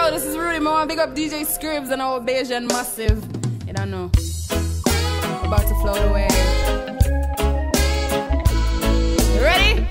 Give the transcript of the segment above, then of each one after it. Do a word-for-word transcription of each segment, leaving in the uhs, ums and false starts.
Yo, this is Rudy Mo. Big up D J Skribzz and our Bayesian Massive. You don't know. About to float away. You ready?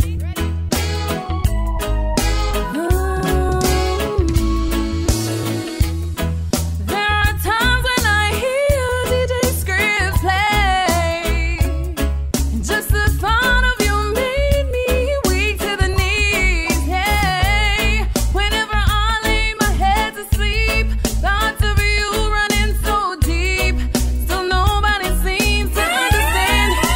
Understand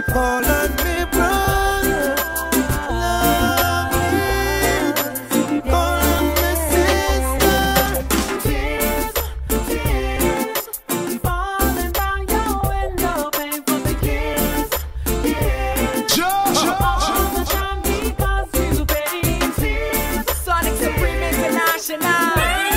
Call on me, brother. Love me. Call on me, sister. Tears, tears, falling down your window, paying for the years, years. All the time because you paid tears. Sonic Supreme International.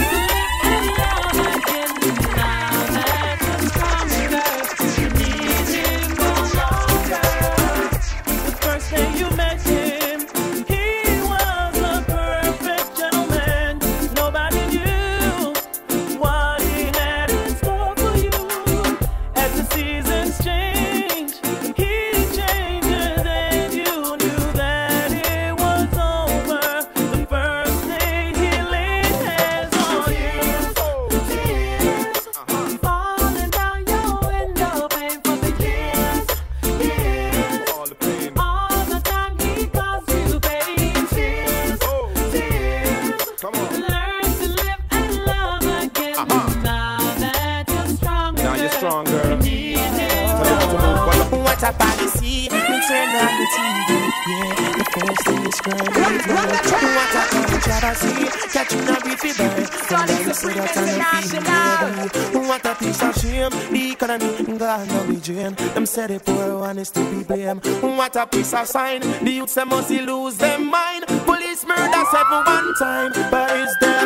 What a policy, we turn on the T V. Yeah, the first thing is crying. What a controversy, catching a beefy bird. Sonic Supreme International. What a piece of shame, the economy gone now we drain. Them said the poor one is to be blamed. What a piece of sign, the youths them must lose their mind. Police murder seven one time, but it's them.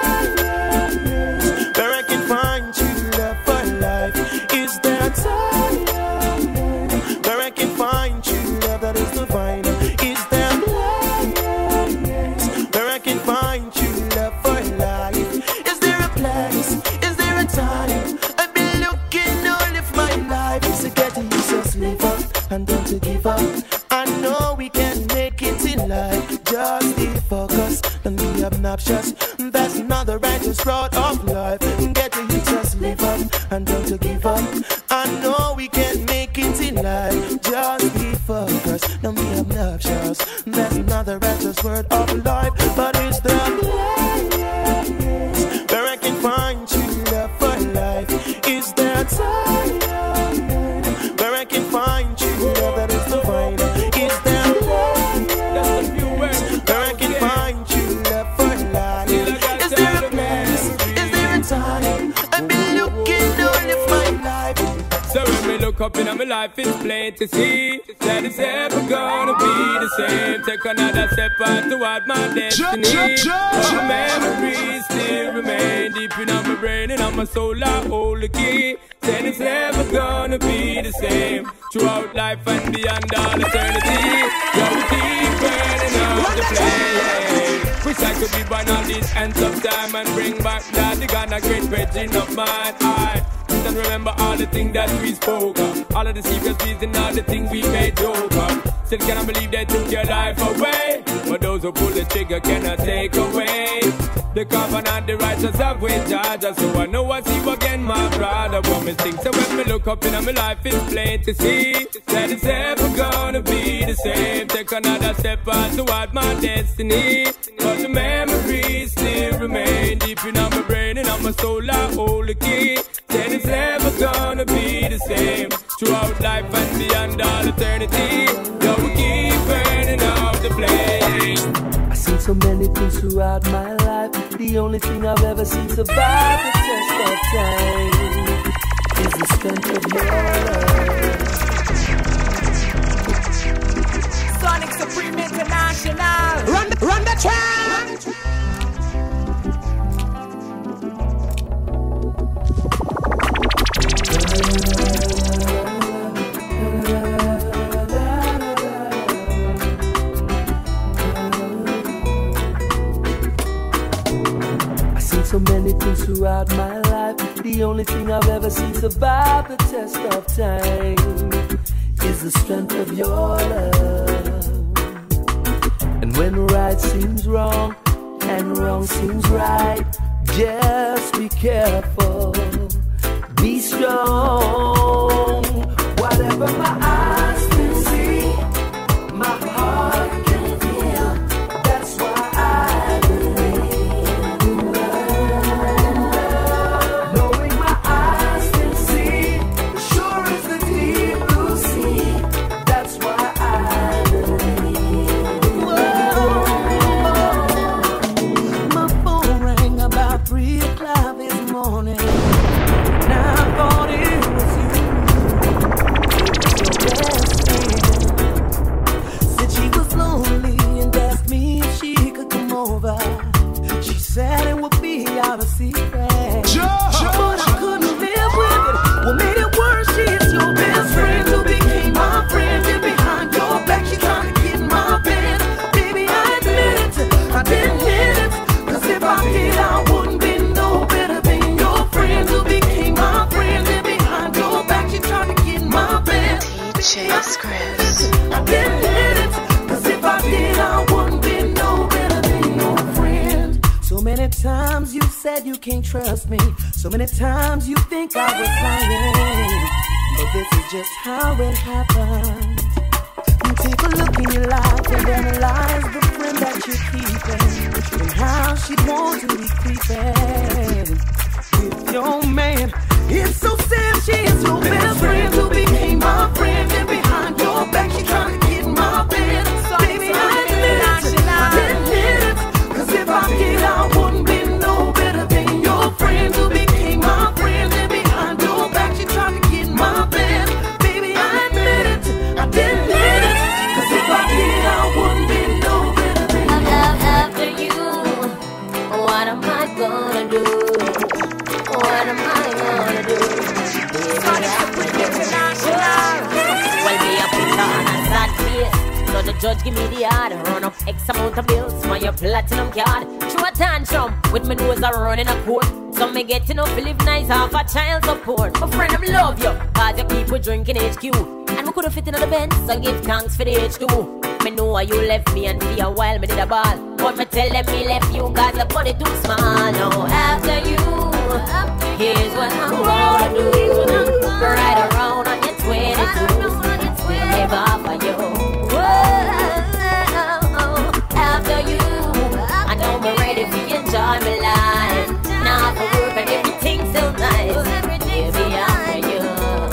Where I can find true love for life is their time. Where I can find true love that is divine is there place. Where I can find true love for life. Is there a place? Is there a time? I've been looking all of my life. Is to get you just live up and don't to give up. I know we can make it in life. Just be focused and be obnoxious. That's not the righteous road of life. Get you just live up and don't to give up. I know we can make it in life. Just be focused, don't be obnoxious. That's not the righteous word of life. But it's the place where I can find true love for life. Is there time where I can find true love that is divine? Is there place where I can find true love for life? Is there a place? Is there a time? I've been looking all of my life. So when we look up in my life, it's plain to see that it's ever gonna be the same. Take another step on toward my destiny. But my memories still remain deep in my brain and on my soul. I hold the key. Said it's never gonna be the same throughout life and beyond all eternity. So we keep burning up the flame. Wish I could be born on these ends of time and bring back that the God, a great virgin of mine. I and remember all the things that we spoke of, all of the secret reasons, all the things we made joke of. Still cannot believe they took your life away, but those who pull the trigger cannot take away the covenant, the righteous have with Georgia. So I know I see you again, my brother. But me think so when me look up in my life, it's plain to see that it's ever gonna be the same. Take another step on toward my destiny, but the memories still remain deep in my brain and on my soul. I hold the key. Then it's never gonna be the same throughout life and beyond all eternity. Yo, we keep burning up the flame. I've seen so many things throughout my life. The only thing I've ever seen survive the test of time is the strength of your love. Sonic Supreme International. Run, run the track. So many things throughout my life. The only thing I've ever seen survive the test of time is the strength of your love. And when right seems wrong and wrong seems right, just be careful, be strong. Whatever my eyes can see, my heart can feel. That's why I believe. That said you can't trust me. So many times you think I was lying, but this is just how it happened. Take a look in your life and analyze the friend that you're keeping, and how she'd want to be creeping with your man. It's so sad she's your best friend who became my friend, and behind your back she trying to get my bed. So baby, I admit it, I admit it, cause if I did I wouldn't be no better than your friend who became my friend, and behind your back she trying to get my bed. Baby, I admit it, I admit it, cause if I did I wouldn't be no better than your after you. What am I gonna do? What am I gonna do? Well, me a put on a sad face, so the judge give me the order. Run up X amount of bills for your platinum card. Through a tantrum with my nose a running a court. So me getting up to live nice off a child support. My friend, I love you, cause your people drinking H Q. And we could have fit in the Benz, so give thanks for the H two. Me know why you left me, and for a while me did a ball. But me tell them me left you, cause the body too small. Now after you, here's what I'm gonna do. Right around on your twenty-two, still live off of you. Whoa, after you, I know me ready for you, enjoy my life. Now for work and everything's so nice. Baby, after you.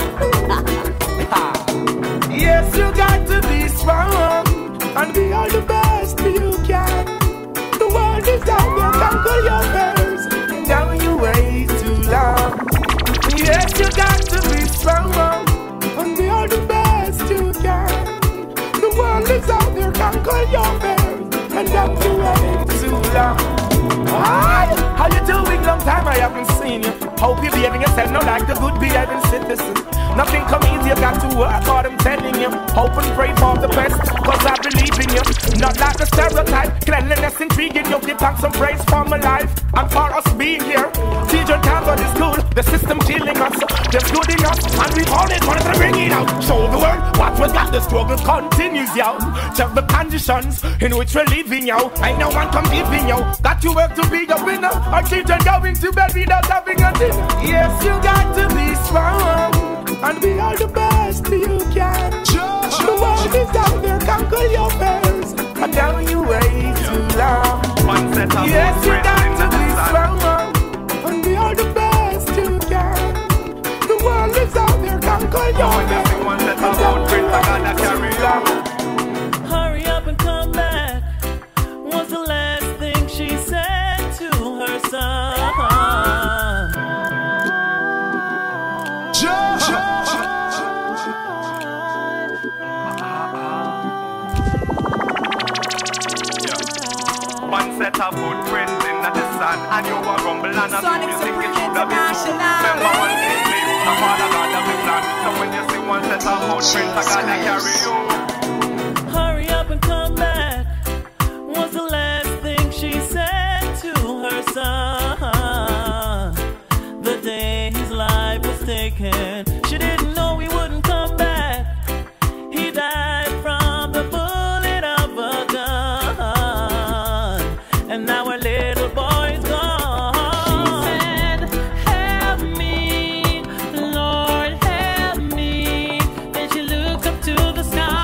Yes, you got to be strong and be all the best you can. The world is out there, conquer your fears. Now you wait too long. Yes, you got to be strong and be all the best you can. The world is out there, conquer your fears. And now you wait too long. Hi, how you doing? Long time I haven't seen you. Hope you're behaving yourself now like the good behaving citizen. Nothing come easy, you got to work hard, I'm telling you. Hope and pray for the best, cause I believe in you. Not like the stereotype, cleanliness intriguing you. Give thanks and praise for my life and for us being here. Children can't go to school, the system killing us. Just good enough, and we all it wanted to bring it out. Show the world what we got, the struggle continues, yo. Check the conditions in which we're living, yo. Ain't no one competing, yo. Got to work to be a winner. Our children going to bed without having a dinner. Yes, you got to be strong and be all the best you can. The world is out there, conquer your fears. And now you wait too long. Yes, you got to be strong and be all the best you can. The world is out there, conquer your fears. And now you wait too long. Hurry up and come back was the last thing she said to her son. One set of footprints in the sun, and you were rumble and a music it should have been true. Remember one thing, please, the father got a big plan. So when you see one set of footprints, I gotta carry you. Hurry up and come back was the last thing she said to her son. The day his life was taken, she didn't know he wouldn't come back. He died from the bullet of a gun, and now our little boy's gone. She said, help me, Lord, help me. Then she looked up to the sky.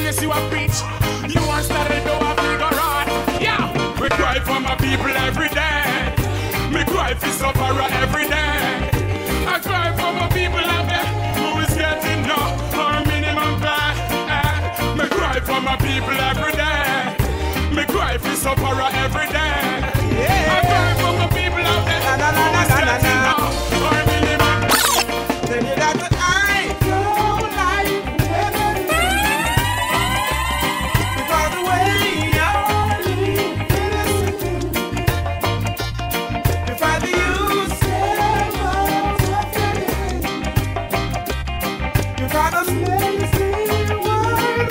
yes, you a preach. You want started to a figure on. Yeah, we cry for my people every day. Me cry for sufferer every day. I cry for my people out there who is getting no or minimum pay. Me cry for my people every day. Me cry for sufferer every day. I cry for my people out there who is getting no or minimum. Then you got to eye your life. Because the way you're living, if I do you you got a lazy world.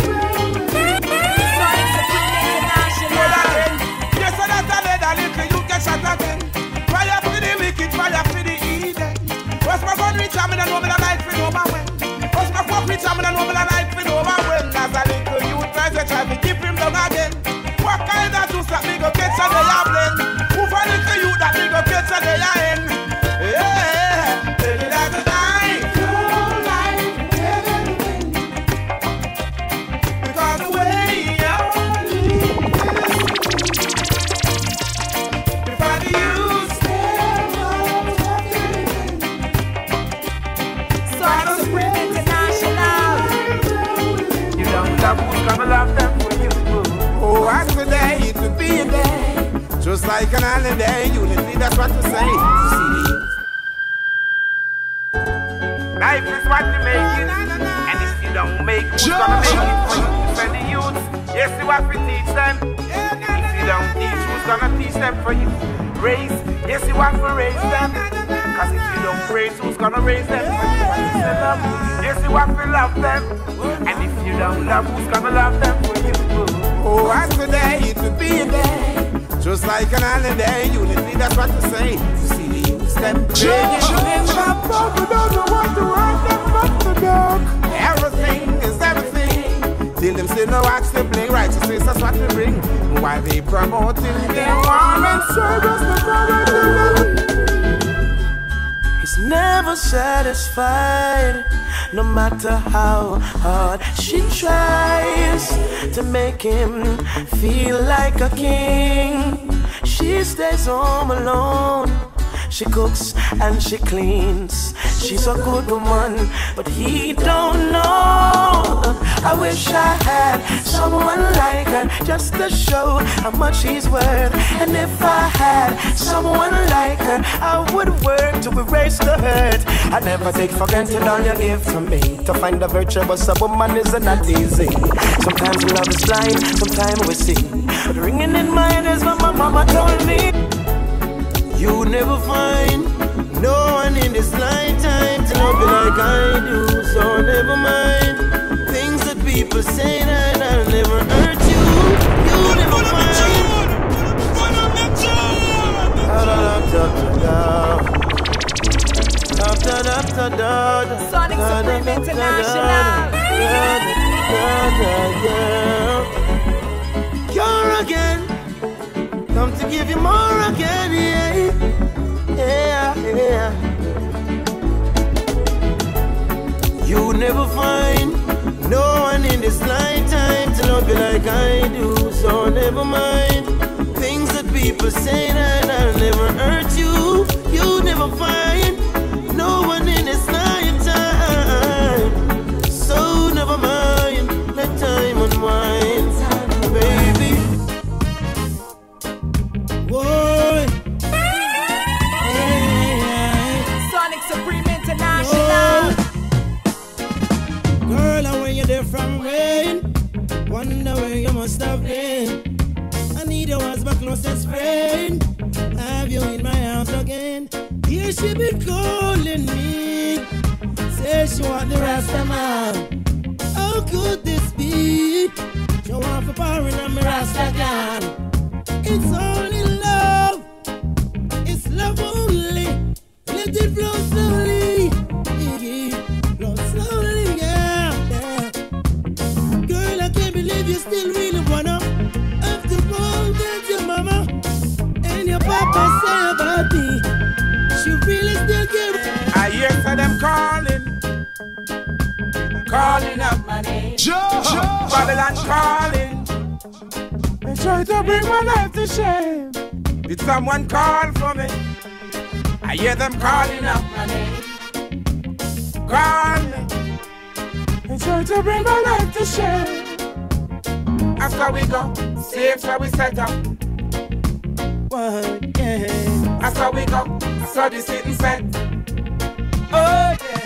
Yes, so that's a lead a little you get shot again. Fire for the wicked, fire for the heathen. What's my gun reach? I'm in a normal life for no man. What's my fuck reach? I'm in a normal life for no man. As a little you try to try to keep him down again. What kind of juice that me go get so they are blend? Who for little you that me go get so they are in? Yeah, tell you that I your life living. Because the way you're living, if I do you stay out of living. Sonic Supreme International. You don't love who's gonna love them for you. Oh, and today it could be a day, just like an holiday. Unity, that's what to say. Life is what you make it, and if you don't make it, who's gonna make it for you? For the youths, yes, you have to teach them. If you don't teach, who's gonna teach them for you? Raise, yes, you have to raise them. Cause if you don't raise, who's gonna raise them for you? And you say love, yes, you have to love them. And if you don't love, who's gonna love them for you? Oh, and today it could be a day, just like an holiday. Unity, that's what to say. You see the youths, them praying. We don't know what to write them from the dark. Everything is everything. Till them still no axe to play. Righteousness, that's what they bring. While they promoting their war and service, the brother. He's never satisfied, no matter how hard she tries to make him feel like a king. She stays home alone. She cooks and she cleans. She's a good woman, but he don't know. I wish I had someone like her, just to show how much she's worth. And if I had someone like her, I would work to erase the hurt. I never take for granted all you give to me. To find a virtuous a woman isn't that easy. Sometimes love is blind, sometimes we see. But ringing in my head is what my mama told me. You never find no one in this lifetime to love you like I do. So never mind things that people say that I'll never hurt you. You never find. Sonic Supreme International. You're again. Come to give you more again, yeah, yeah, yeah. You never find no one in this lifetime to love you like I do. So never mind things that people say that I'll never hurt you. You never find no one in this lifetime. So never mind, let time unwind, baby. Whoa. Yeah. Sonic Supreme International. Whoa. Girl, I when you're there from rain, wonder where you must have been. I need you as my closest friend. Have you in my arms again? Here she been calling me. Say she want the Rasta man. How could this be? She want for powering on me Rasta gang. It's only love, it's love only. Let it flow slowly, flow slowly, yeah, yeah. Girl, I can't believe you still really wanna. After all that your mama and your papa say about me, she really still care. I hear for them calling. calling up my name. Babylon calling. They try to bring my life to shame. Did someone call for me? I hear them calling up my name. Calling. They try to bring my life to shame. That's how we go. Safe where we set up. One, yeah. That's how we go. That's how they sit and set. Oh, yeah.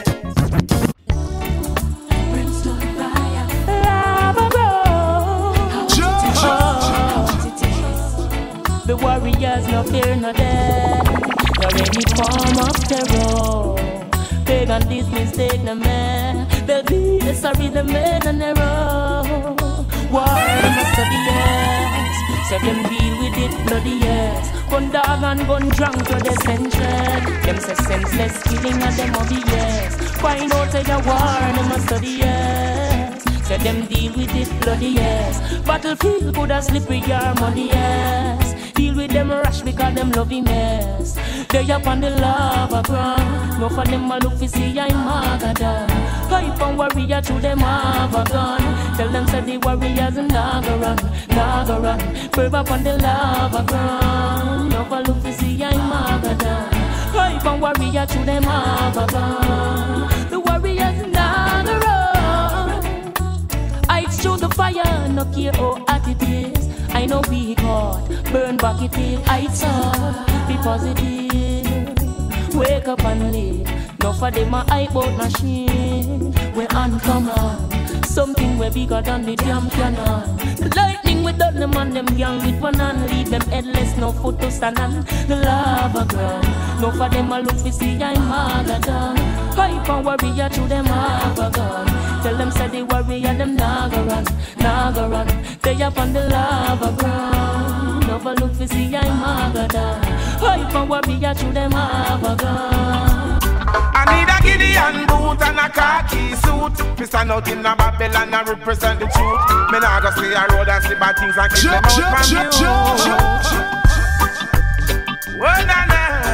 The warriors no fear no death, nor any form of terror. Pagan this mistake no man, they'll be the sorry the man and error. War must be yes, so them deal with it bloody yes. Gun dog and gun drunk to the central. Them say senseless killing and them of yes. Find out say the war they must study yes. So them deal with it bloody yes. Battlefield could have slippery your money yes. Deal with them rush because them love him yes. They up on the lava ground. No for them a look for see I'm Magada. Hype and warrior to them have a gun. Tell them say the warriors naga run, naga run. Curve up on the lava ground. No for look for see I'm Magada. Hype and warrior to them have a gun. The warriors naga run. I show the fire, no care how hot it is. I know we got burn back it is. I saw be positive. Wake up and live. No for them a hype out machine. We uncommon. Something we bigger than the damn cannon. The lightning without them and them young with one hand. Leave them headless, no foot to stand on the lava ground. No for them a look for see I'm Magada. Hype and warrior to them have a gun. Tell them say the warrior them naga run, naga run. They up on the lava ground. No for look for see I'm Magada. Hype and warrior to them have a gun. I need a Gideon boot and a khaki suit. Me stand out in a Babylon and represent the truth. Me nah go stay a road and see bad things and keep them out from you. Well, nah,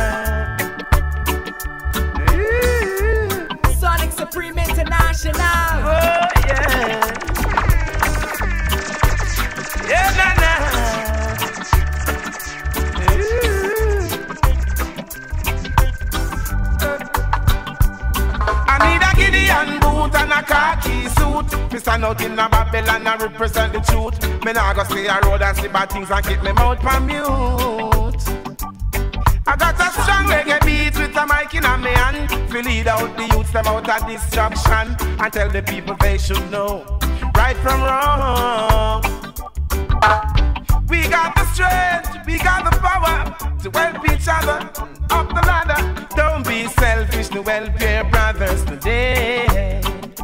nah. Sonic Supreme International. Oh, yeah. Yeah, nah, nah. Gideon boot and a khaki suit. Me stand out in a Babylon and represent the truth. Me nah go stay a road and see bad things and keep me mouth on mute. I got a strong reggae beat with a mic in a me hand. To lead out the youths them out of destruction and tell the people they should know right from wrong. We got the strength, we got the power to help each other up the ladder. Don't be selfish to help your brothers today.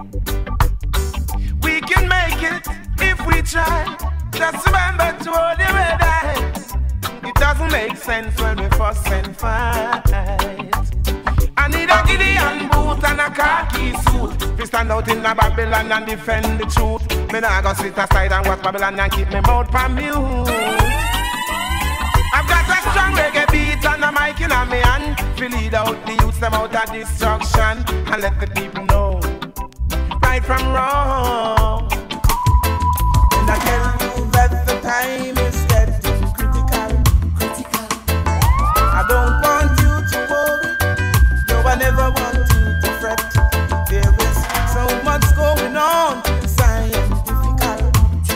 We can make it if we try. Just remember to hold your head high. It doesn't make sense when we fuss and fight. I need a Gideon boot and a khaki suit. We stand out in a Babylon and defend the truth. Me nah go sit aside and watch Babylon and keep me mouth on mute. I've got a strong reggae beat and a mic in a me hand. To lead out the youths them out of destruction and let the people know right from wrong. And I tell you that the time is getting critical, critical. I don't want you to worry. No, I never want you to fret. There is so much going on scientifical.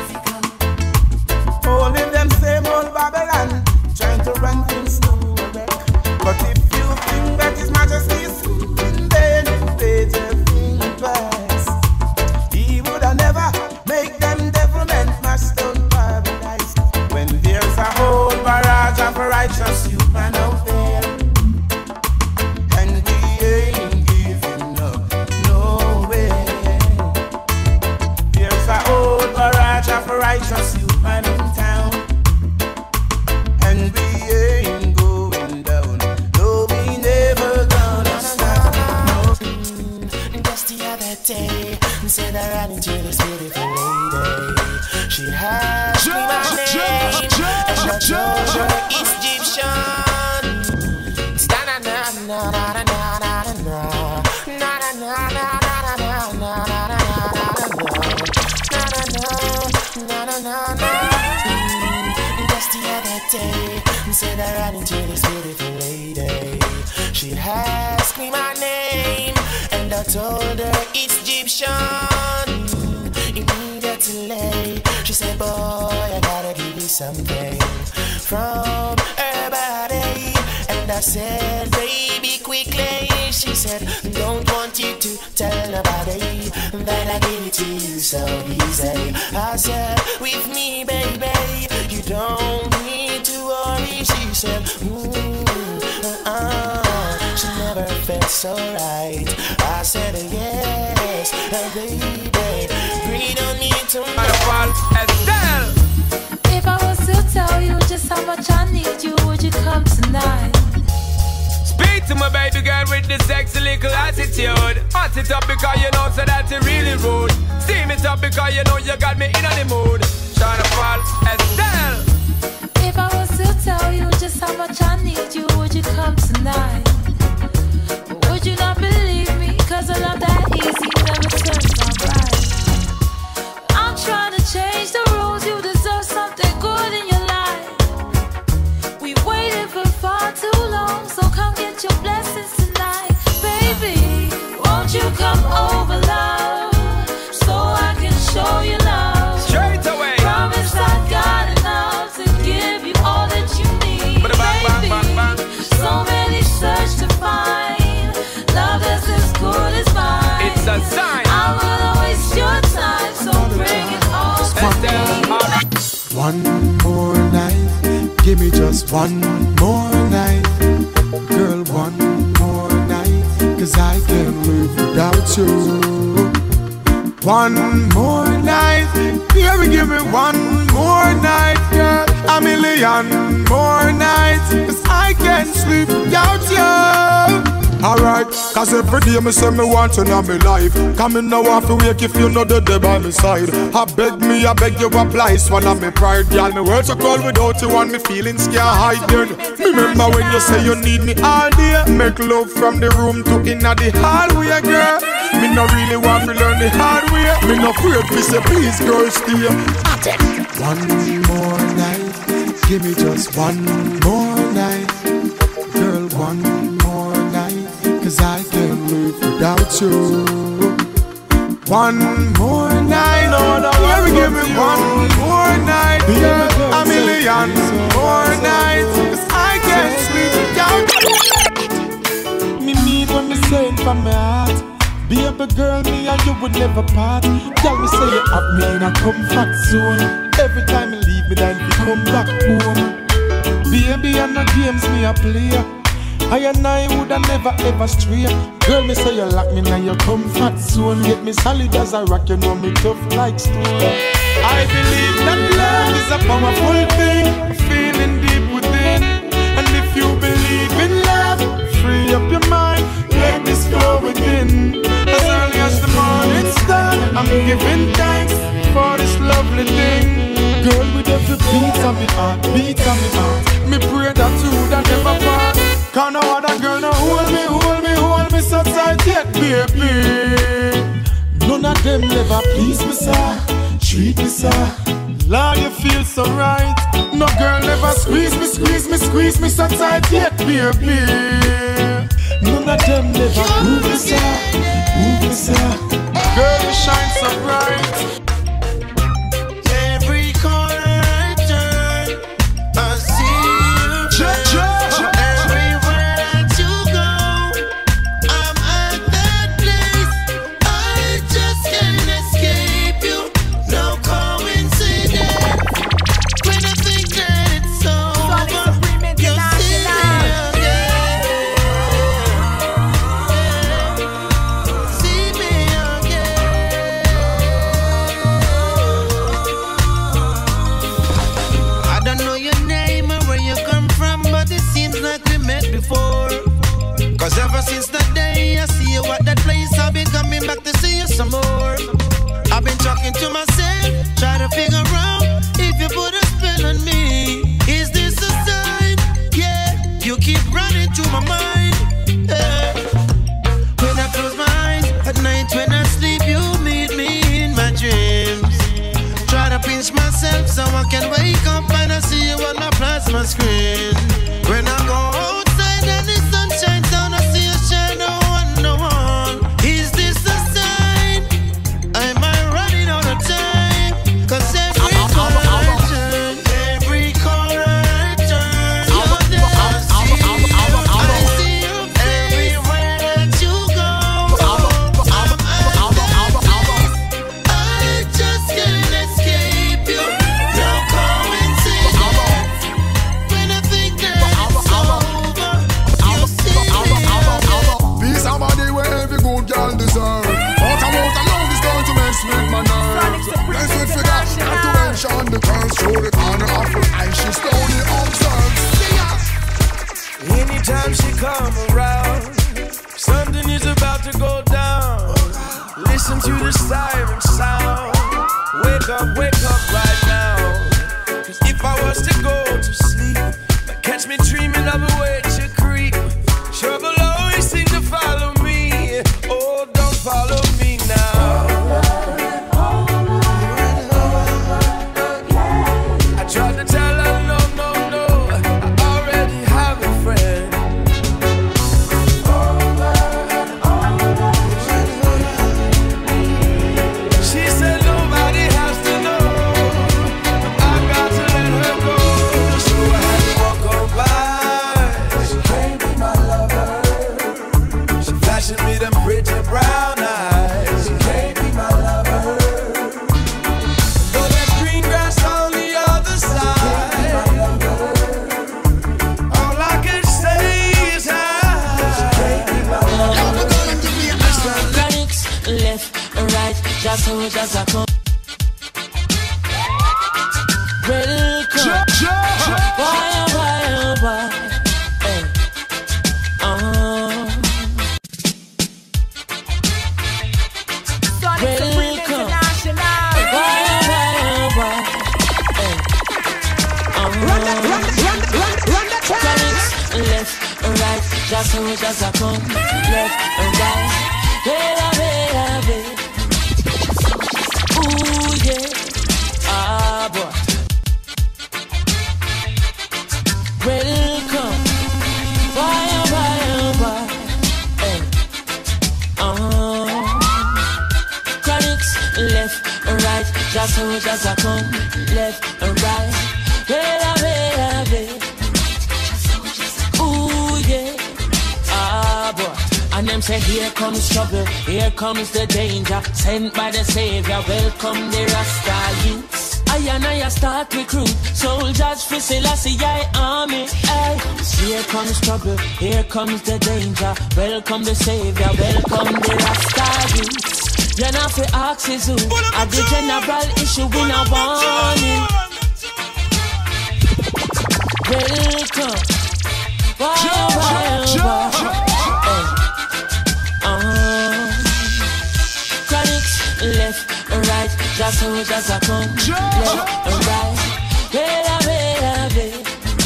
Only them same old Babylon trying to run things to a wreck. But if you think that His Majesty is sleeping, then it made your thing twice. He would have never make them devilment mash down paradise. When there's a whole barrage of righteous youth man out there, and we ain't giving up no way. There's a whole barrage of righteous youth man in town, and we ain't going down. No, we never gonna stop. No. Just the other day, said I ran into this beautiful lady. She had my name, and I told her Egyptian. Na na na na na na na na na na na na na na na. city. Said I ran into this beautiful lady. She asked me my name, and I told her it's Egyptian. Immediately, she said, boy, I gotta give you something from her body. And I said, baby, quickly. She said, don't want you to tell nobody that I give it to you so easy. I said, with me, baby, you don't need to worry. She said, ooh, uh-uh. She never felt so right. I said, yes, baby, breathe on me tonight. If I was to tell you just how much I need you, would you come tonight? Speak to my baby girl with the sexy little attitude. Hot it up because you know so that you really rude. Steam it up because you know you got me in the mood. Tryna fall Estelle. If I was to tell you just how much I need you, would you come tonight? Or would you not believe me? Cause a love that easy never turns out right. I'm trying to change the rules. You deserve something good in your life. We waited for far too long, so come get your blessings tonight. Baby, won't you come over, love, so I can show you love. Straight away. Promise I got enough to give you all that you need. Baby, so many search to find love that's as good as mine. It's a sign. I wouldn't waste your time, so bring it on to me. One more night, give me just one more night. Girl, one more night, cause I can't live without you. One more night, baby, give me one more night, girl. A million more nights, cause I can't sleep without you. Alright, cause every day me say me want you in my life. Come in now off to wake if you know the day by my side. I beg me, I beg you apply, swallow me pride. Girl, me words are cold without you and me feelings can't hide. Girl, remember when you say you need me all day. Make love from the room to inna the hallway, girl. Me no really want to learn the hard way. Me no afraid to say please, girl, stay. One more night, give me just one more night. Girl, one more night, cause I can't live without you. One more night, no, no, baby, give me one more night, girl. A million more nights, cause I can't sleep without you. Me mean when me say it from my heart. Be a big girl, me and you would never part. Tell me say you have me in a comfort zone. Every time you leave me, then you come back home. Baby, and no games me a play. I and I woulda never ever stray. Girl, me say you lock me in your comfort zone. Get me solid as a rock, you know me tough like stone. I believe that love is a powerful thing, feeling deep within. And if you believe in love, free up your mind, let this flow within. As early as the morning's done, I'm giving thanks for this lovely thing. Girl, with every beat of me heart, beat of me heart, me pray that you woulda never part. Cause no other girl no hold me, hold me, hold me so tight yet, baby. None of them never please me, sir. Treat me, sir. Lord, you feel so right. No girl never squeeze me, squeeze me, squeeze me so tight yet, baby. None of them never move me, sir. Move me, sir. Girl, you shine so bright. Every corner I turn, I see you. siren sound. Wake up, wake up right now. Cause if I was to go to sleep, catch me dreaming of a way to creep. Trouble always seems to follow me. Oh, don't follow me now. I tried to tell her no, no, no, I already have a friend. She said nobody has to know. I got to let her go. So I had to walk on by. She can't be my lover. She flashing me them pretty brown eyes. She can't be my lover. Though that green grass on the other side. All I can say is hi. She can't be my lover. Left, right, just so just a come. Welcome, why, why, why? Hey. Uh-huh. Sonic Supreme International. Why, why, why? Hey. Uh-huh. Run that, run, run, run, run that track. Left, right, just so just a come. Left, right. Bella, bella, bella. Ooh, yeah. Ah, boy. Welcome. Why, why, why? Hey. Uh-huh. Chronics, left, right. Just so, just a come. Left, right. Bella, bella, bella. Ooh, yeah. Ah, boy. And them say, here comes trouble, here comes the danger, sent by the Savior, welcome the Rasta youths. I and I start recruit, soldiers for Selassie I army. Ay. Here comes trouble, here comes the danger, welcome the Savior, welcome the Rasta youths. You're not for axes who, at the general issue in a warning. Welcome, why, why, why? Left, right, just so just a come. Left, right, bella, bella, bella.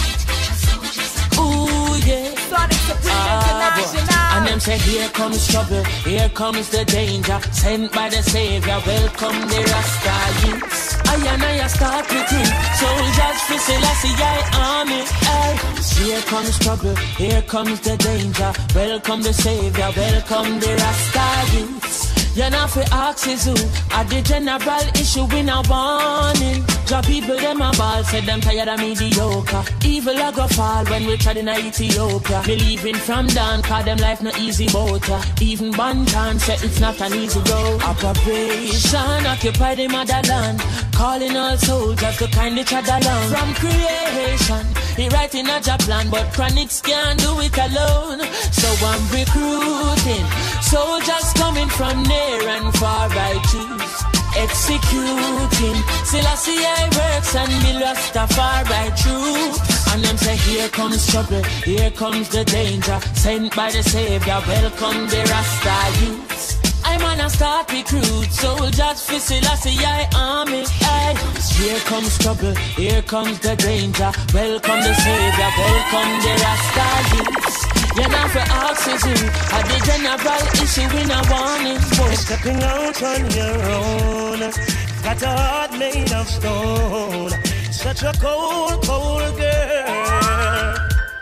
Ooh, yeah. Sonic Supreme Ah, International. and them say, here comes trouble, here comes the danger, sent by the Savior, welcome the Rasta youths. I and I start recruit, soldiers for Selassie I army. Ay. Here comes trouble, here comes the danger, welcome the Savior, welcome the Rasta youths. You're not for axes who, at the general issue in a warning. Job people them a ball, said them tired of mediocre. Evil a go fall when we tried in Ethiopia. Believing from down, cause them life no easy boat. Even Bantan said it's not an easy road. Operation occupy the motherland, calling all soldiers to kind each other along. From creation, he writing a job plan, but chronics can't do it alone. So I'm recruiting soldiers coming from near and far I choose. Executing Selassie I works and me Rastafari true. And them say here comes trouble, here comes the danger, sent by the Savior, welcome the Rasta youths. I'm on a start recruit, soldiers for Selassie I army. Ay. Here comes trouble, here comes the danger, welcome the Savior, welcome the Rasta youths. You're not for axes who, at the general issue in a warning. You're stepping out on your own, got a heart made of stone, such a cold, cold girl.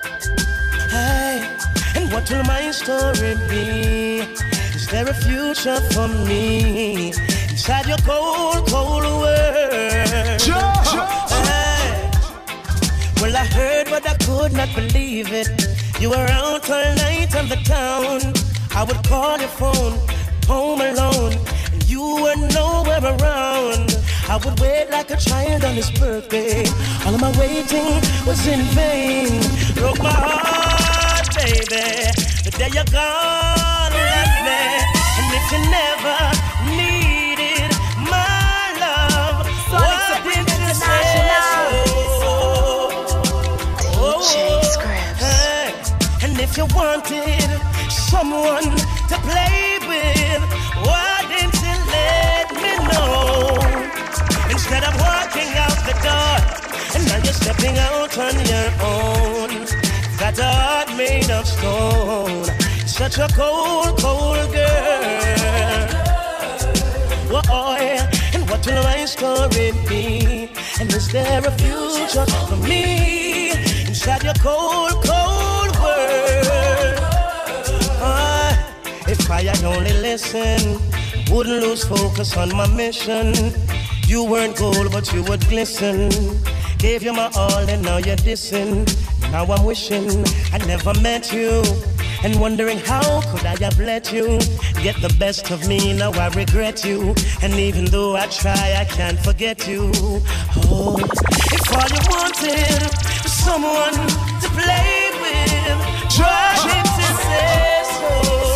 Hey, and what will my story be? Is there a future for me inside your cold, cold world? Hey, well I heard but I could not believe it. You were out all night on the town. I would call your phone, home alone, and you were nowhere around. I would wait like a child on his birthday. All of my waiting was in vain. Broke my heart, baby, the day you're gone left me. And if you never needed my love, why didn't you say so? D J Skribzz. Hey, and if you wanted someone to play with, why didn't you let Now you're stepping out on your own. Got a heart made of stone. Such a cold, cold girl. Whoa, and what will my story be? And is there a future for me inside your cold, cold world? Uh, if I had only listened, wouldn't lose focus on my mission. You weren't gold, but you would glisten. Gave you my all, and now you're dissing. Now I'm wishing I never met you, and wondering how could I have let you get the best of me. Now I regret you, and even though I try, I can't forget you. Oh, if all you wanted was someone to play with, try to say so.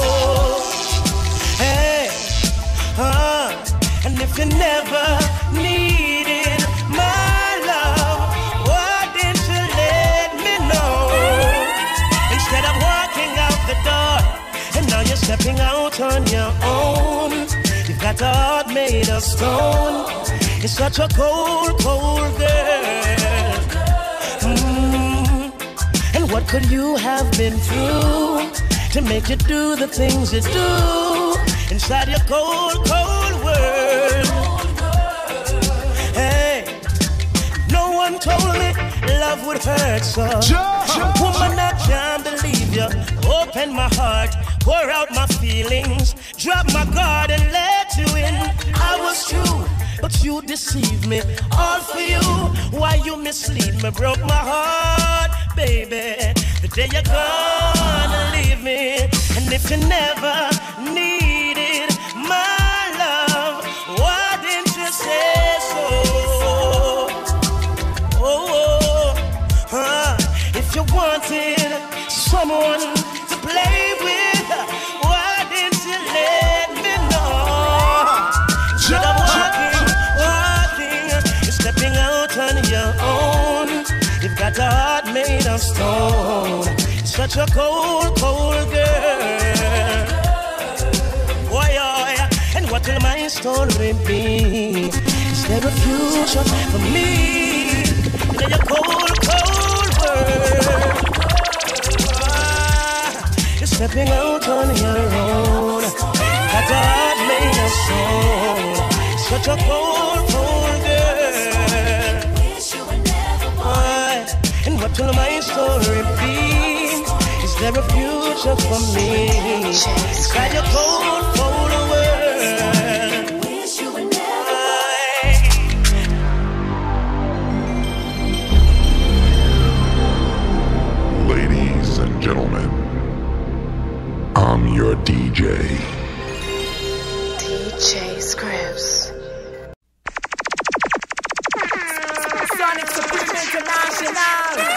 Hey, uh, and if you never needed my love, why didn't you let me know? Instead of walking out the door, and now you're stepping out on your own. You've got a heart made of stone. You're such a cold, cold girl. Mm. And what could you have been through to make you do the things you do inside your cold, cold world? Hey, no one told me love would hurt so. Woman, I can't believe you. Open my heart, pour out my feelings, drop my guard and let you in. I was true, but you deceived me. All for you, why you mislead me? Broke my heart, baby. The day you're gonna leave me, and if you never needed my love, why didn't you say so? Oh, huh. If you wanted someone to play with, why didn't you let me know? Instead of walking, walking, you're stepping out on your own. You've got a heart made of stone. Such a cold, cold girl. Why, oh, and what will my story be? Is there a future for me in your cold, cold world? You're stepping out on your own. Got a heart made of stone. Such a cold, cold girl. Why? And what will my story be? Is there a future for me inside your cold, cold world? Why? Ladies and gentlemen, I'm your D J. D J Skribzz. Sonic Supreme International.